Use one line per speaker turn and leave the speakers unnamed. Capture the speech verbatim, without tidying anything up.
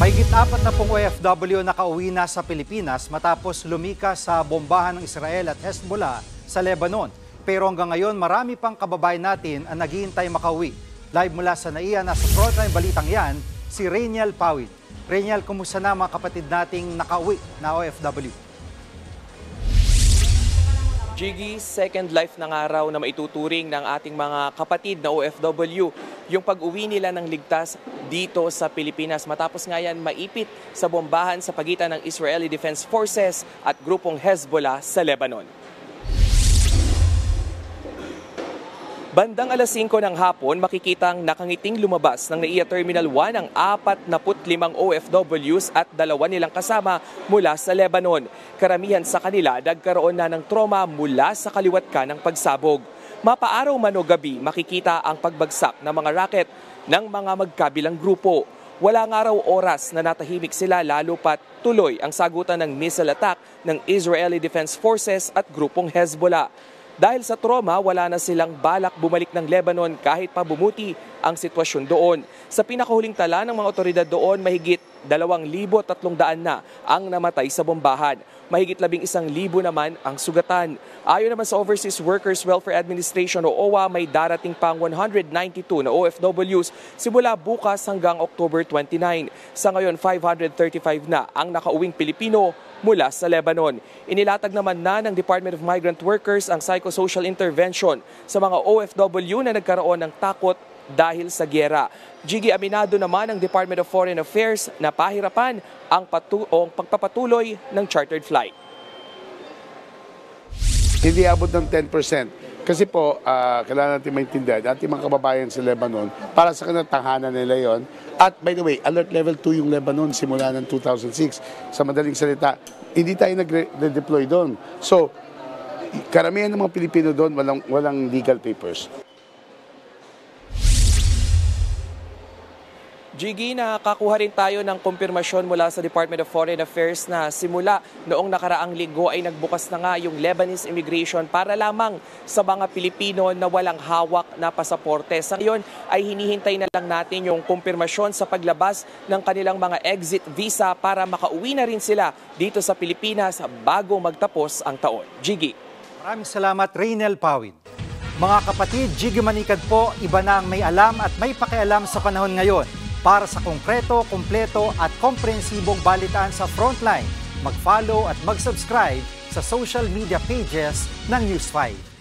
Mahigit apat na pong O F W nakauwi na sa Pilipinas matapos lumikas sa bombahan ng Israel at Hezbollah sa Lebanon. Pero hanggang ngayon, marami pang kababayan natin ang naghihintay makauwi. Live mula sa NAIA, nasa frontline balitang yan, si Rainiel Pawid. Rainiel, kumusta na mga kapatid nating nakauwi na O F W?
Jiggy, second life ng araw na maituturing ng ating mga kapatid na O F W yung pag-uwi nila ng ligtas dito sa Pilipinas matapos nga yan maipit sa bombahan sa pagitan ng Israeli Defense Forces at grupong Hezbollah sa Lebanon. Bandang alas singko ng hapon, makikitang nakangiting lumabas ng NAIA Terminal one ang apat na limang O F Ws at dalawa nilang kasama mula sa Lebanon. Karamihan sa kanila nagkaroon na ng trauma mula sa kaliwat ka ng pagsabog. Mapaaraw man o gabi, makikita ang pagbagsak ng mga raket ng mga magkabilang grupo. Wala nga raw oras na natahimik sila lalo pat tuloy ang sagutan ng missile attack ng Israeli Defense Forces at grupong Hezbollah. Dahil sa trauma, wala na silang balak bumalik ng Lebanon kahit pa bumuti ang sitwasyon doon. Sa pinakahuling tala ng mga otoridad doon, mahigit dalawang libo tatlong daan na ang namatay sa bombahan. Mahigit labing isang libo naman ang sugatan. Ayon naman sa Overseas Workers Welfare Administration o O W A, may darating pang one hundred ninety-two na O F Ws simula bukas hanggang October twenty-nine. Sa ngayon, five hundred thirty-five na ang nakauwing Pilipino mula sa Lebanon. Inilatag naman na ng Department of Migrant Workers ang psychosocial intervention sa mga O F W na nagkaroon ng takot dahil sa giyera. Jiggy, aminado naman ng Department of Foreign Affairs na pahirapan ang, patu- o ang pagpapatuloy ng chartered flight.
Hindi abot ng ten percent. Kasi po, uh, kailangan natin maintindihan, ating mga kababayan sa Lebanon, para sa kanilang tahanan nila yon. At by the way, alert level two yung Lebanon simula ng two thousand six. Sa madaling salita, hindi tayo nag-redeploy doon. So, karamihan ng mga Pilipino doon, walang, walang legal papers.
Jiggy, nakakuha rin tayo ng kumpirmasyon mula sa Department of Foreign Affairs na simula noong nakaraang linggo ay nagbukas na nga yung Lebanese immigration para lamang sa mga Pilipino na walang hawak na pasaporte. Sa ngayon ay hinihintay na lang natin yung kumpirmasyon sa paglabas ng kanilang mga exit visa para makauwi na rin sila dito sa Pilipinas bago magtapos ang taon. Jiggy.
Maraming salamat, Rainiel Pawid. Mga kapatid, Jiggy Manikad po, iba na ang may alam at may pakialam sa panahon ngayon. Para sa konkreto, kumpleto at komprehensibong balitaan sa Frontline, mag-follow at mag-subscribe sa social media pages ng News five.